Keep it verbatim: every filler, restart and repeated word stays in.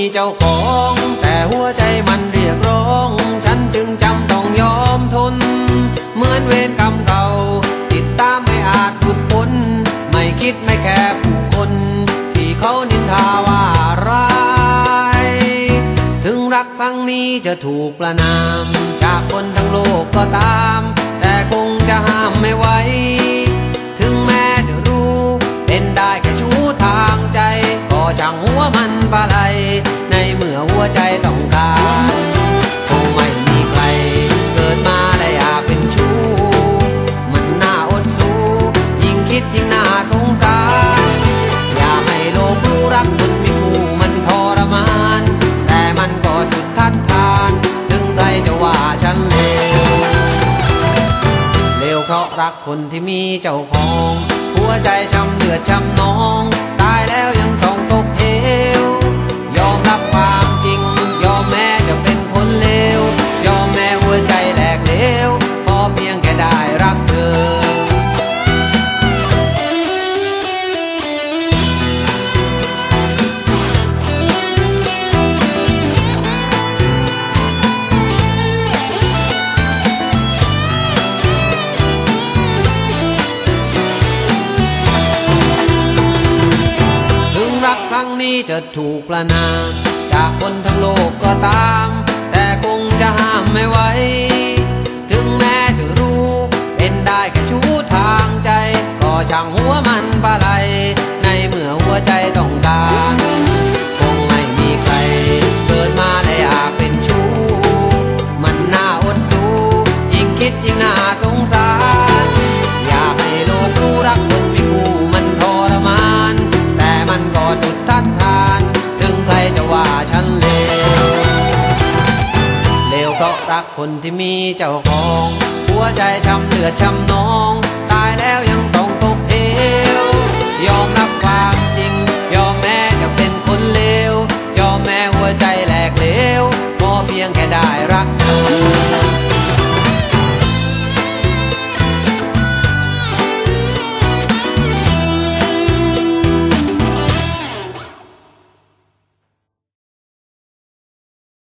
เจ้าของแต่หัวใจมันเรียกร้องฉันจึงจำต้องยอมทนเหมือนเวรกรรมเก่าติดตามไม่อาจหลุดพ้นไม่คิดไม่แคร์ผู้คนที่เขานินทาว่าร้ายถึงรักครั้งนี้จะถูกประณามจากคนทั้งโลกก็ตามแต่คงจะห้ามไม่ไหวถึงแม้จะรู้เป็นได้แค่ชู้ทางใจก็ช่างหัวมันปะไหลในเมื่อหัวใจต้องการคงไม่มีใครเกิดมาได้อยากเป็นชู้มันน่าอดสู้ยิ่งคิดยิ่งน่าสงสารอยากให้โลกรู้รักคนมีคู่มันทรมานแต่มันก็สุดทัดทานถึงใครจะว่าฉันเลวเลวเพราะรักคนที่มีเจ้าของหัวใจช้ำเลือดช้ำน้องตายแล้วยังต้องตกเหวยอมรับความจริงยอมแม้จะเป็นคนเลวยอมแม้หัวใจแหลกเหลวพอเพียงแค่ได้รักเธอครั้งนี้จะถูกประณามจากคนทั้งโลกก็ตามแต่คงจะห้ามไม่ไหวถึงแม้จะรู้เป็นได้แค่ชู้ทางใจก็ช่างหัวมันปะไหลในเมื่อหัวใจต้องการคงไม่มีใครเกิดมาได้อยากเป็นชู้มันน่าอดสู้ยิ่งคิดยิ่งน่าสงสารอยากให้โลกรู้รักคนมีคู่มันทรมานแต่มันก็สุดทัดทานถึงใครจะว่าฉันเลวเลวเพราะรักคนที่มีเจ้าของหัวใจช้ำเลือดช้ำน้องตายแล้วยังต้องตกเหวยอมรับความจริงยอมแม้จะเป็นคนเลวยอมแม้หัวใจแหลกเหลวพอเพียงแค่ได้